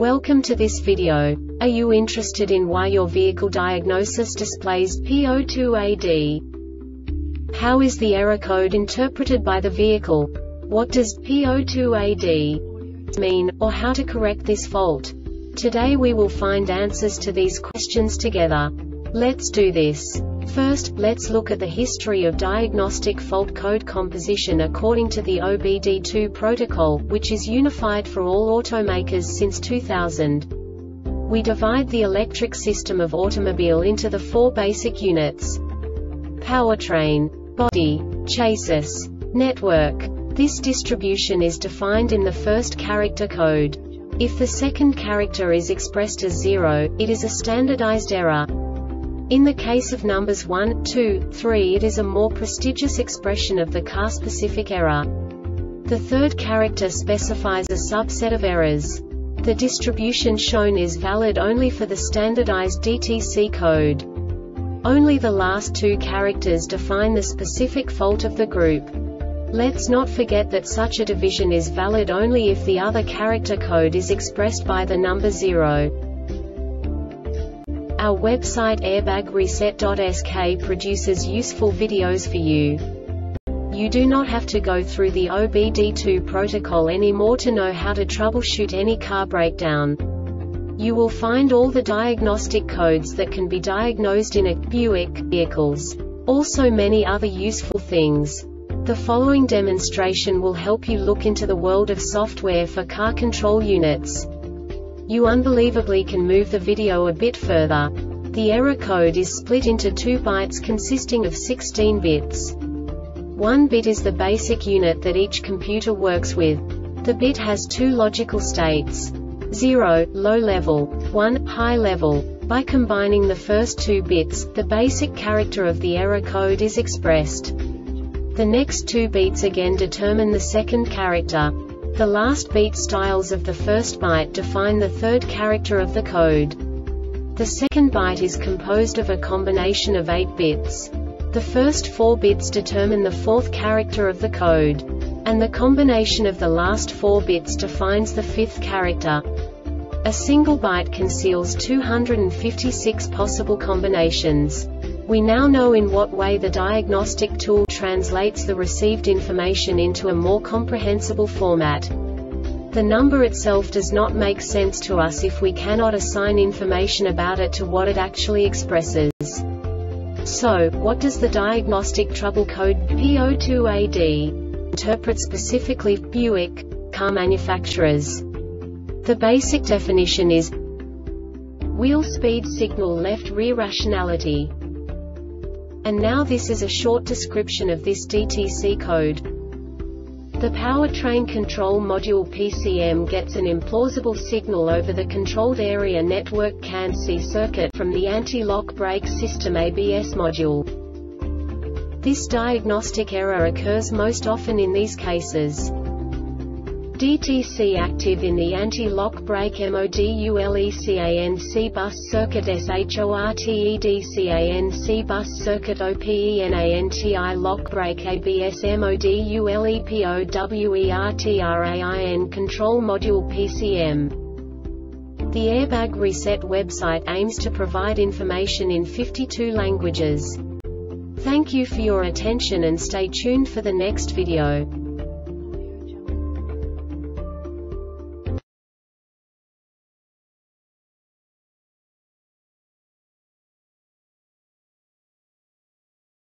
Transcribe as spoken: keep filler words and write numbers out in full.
Welcome to this video. Are you interested in why your vehicle diagnosis displays P zero two A D? How is the error code interpreted by the vehicle? What does P zero two A D mean, or how to correct this fault? Today we will find answers to these questions together. Let's do this. First, let's look at the history of diagnostic fault code composition according to the O B D two protocol, which is unified for all automakers since two thousand. We divide the electric system of automobile into the four basic units: powertrain, body, chassis, network. This distribution is defined in the first character code. If the second character is expressed as zero, it is a standardized error. In the case of numbers one, two, three, it is a more prestigious expression of the car-specific error. The third character specifies a subset of errors. The distribution shown is valid only for the standardized D T C code. Only the last two characters define the specific fault of the group. Let's not forget that such a division is valid only if the other character code is expressed by the number zero. Our website airbag reset dot S K produces useful videos for you. You do not have to go through the O B D two protocol anymore to know how to troubleshoot any car breakdown. You will find all the diagnostic codes that can be diagnosed in a Buick vehicles. Also many other useful things. The following demonstration will help you look into the world of software for car control units. You unbelievably can move the video a bit further. The error code is split into two bytes consisting of sixteen bits. One bit is the basic unit that each computer works with. The bit has two logical states: zero, low level, one, high level. By combining the first two bits, the basic character of the error code is expressed. The next two bits again determine the second character. The last beat styles of the first byte define the third character of the code. The second byte is composed of a combination of eight bits. The first four bits determine the fourth character of the code. And the combination of the last four bits defines the fifth character. A single byte conceals two hundred fifty-six possible combinations. We now know in what way the diagnostic tool translates the received information into a more comprehensible format. The number itself does not make sense to us if we cannot assign information about it to what it actually expresses. So, what does the diagnostic trouble code P zero two A D interpret specifically for Buick car manufacturers? The basic definition is wheel speed signal left rear rationality. And now this is a short description of this D T C code. The powertrain control module P C M gets an implausible signal over the controlled area network C A N C circuit from the anti-lock brake system A B S module. This diagnostic error occurs most often in these cases: D T C active in the anti-lock brake module C A N C bus circuit SHORTED bus circuit OPENANTI lock brake A B S module POWERTRAIN control module P C M. The Airbag Reset website aims to provide information in fifty-two languages. Thank you for your attention and stay tuned for the next video.